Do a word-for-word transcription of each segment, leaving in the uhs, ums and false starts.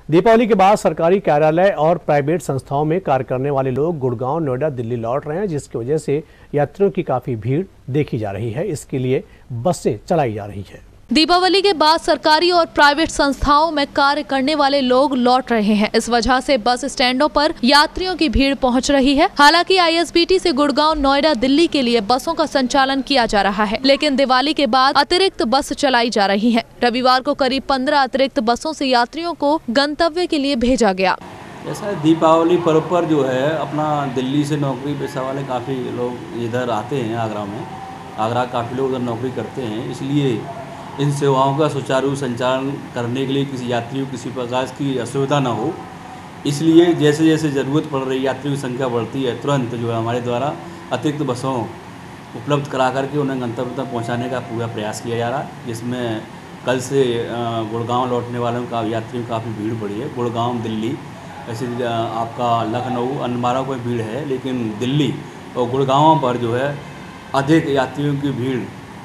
दीपावली के बाद सरकारी कार्यालय और प्राइवेट संस्थाओं में कार्य करने वाले लोग गुड़गांव, नोएडा, दिल्ली लौट रहे हैं, जिसकी वजह से यात्रियों की काफी भीड़ देखी जा रही है। इसके लिए बसें चलाई जा रही है। दीपावली के बाद सरकारी और प्राइवेट संस्थाओं में कार्य करने वाले लोग लौट रहे हैं। इस वजह से बस स्टैंडों पर यात्रियों की भीड़ पहुंच रही है। हालांकि आई एस बी टी से गुड़गांव, नोएडा, दिल्ली के लिए बसों का संचालन किया जा रहा है, लेकिन दिवाली के बाद अतिरिक्त बस चलाई जा रही है। रविवार को करीब पंद्रह अतिरिक्त बसों से यात्रियों को गंतव्य के लिए भेजा गया। ऐसा दीपावली पर्व पर जो है अपना दिल्ली से नौकरी पेशा वाले काफ़ी लोग इधर आते हैं। आगरा में आगरा काफ़ी लोग इधर नौकरी करते हैं, इसलिए इन सेवाओं का सुचारू संचालन करने के लिए किसी यात्री को किसी प्रकार की असुविधा ना हो, इसलिए जैसे जैसे ज़रूरत पड़ रही यात्रियों की संख्या बढ़ती है, तुरंत जो है हमारे द्वारा अतिरिक्त बसों उपलब्ध करा करके उन्हें गंतव्य तक पहुँचाने का पूरा प्रयास किया जा रहा है। जिसमें कल से गुड़गांव लौटने वालों का यात्रियों की काफ़ी भीड़ बढ़ी है। गुड़गांव, दिल्ली, ऐसे आपका लखनऊ, अनमारा में भीड़ है, लेकिन दिल्ली और गुड़गांव पर जो है अधिक यात्रियों की भीड़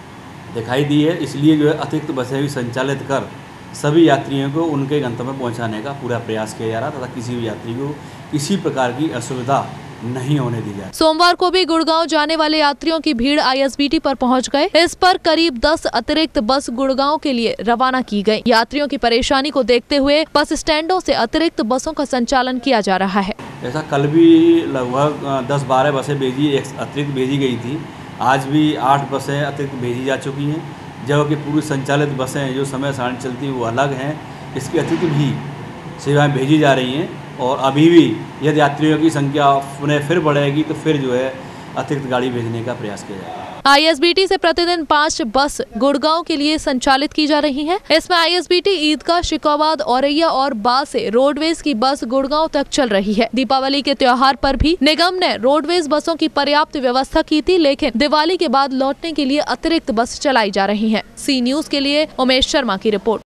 दिखाई दी है। इसलिए जो है अतिरिक्त बसें भी संचालित कर सभी यात्रियों को उनके गंतव्य पहुंचाने का पूरा प्रयास किया जा रहा तथा किसी भी यात्री को किसी प्रकार की असुविधा नहीं होने दी जाए। सोमवार को भी गुड़गांव जाने वाले यात्रियों की भीड़ आई एस बी टी पर पहुंच गए। इस पर करीब दस अतिरिक्त बस गुड़गांव के लिए रवाना की गई। यात्रियों की परेशानी को देखते हुए बस स्टैंडों से अतिरिक्त बसों का संचालन किया जा रहा है। ऐसा कल भी लगभग दस बारह बसें भेजी अतिरिक्त भेजी गई थी। आज भी आठ बसें अतिरिक्त भेजी जा चुकी हैं, जबकि पूरी संचालित बसें जो समय सारणी चलती है वो अलग हैं। इसकी अतिरिक्त भी सेवाएं भेजी जा रही हैं और अभी भी यदि यात्रियों की संख्या पुनः फिर बढ़ेगी तो फिर जो है अतिरिक्त गाड़ी भेजने का प्रयास किया जाएगा। आई एस बी टी से प्रतिदिन पाँच बस गुड़गांव के लिए संचालित की जा रही हैं। इसमें I S B T Idgah, Shikohabad, Auraiya और बा से रोडवेज की बस गुड़गांव तक चल रही है। दीपावली के त्योहार पर भी निगम ने रोडवेज बसों की पर्याप्त व्यवस्था की थी, लेकिन दिवाली के बाद लौटने के लिए अतिरिक्त बस चलाई जा रही है। सी न्यूज के लिए उमेश शर्मा की रिपोर्ट।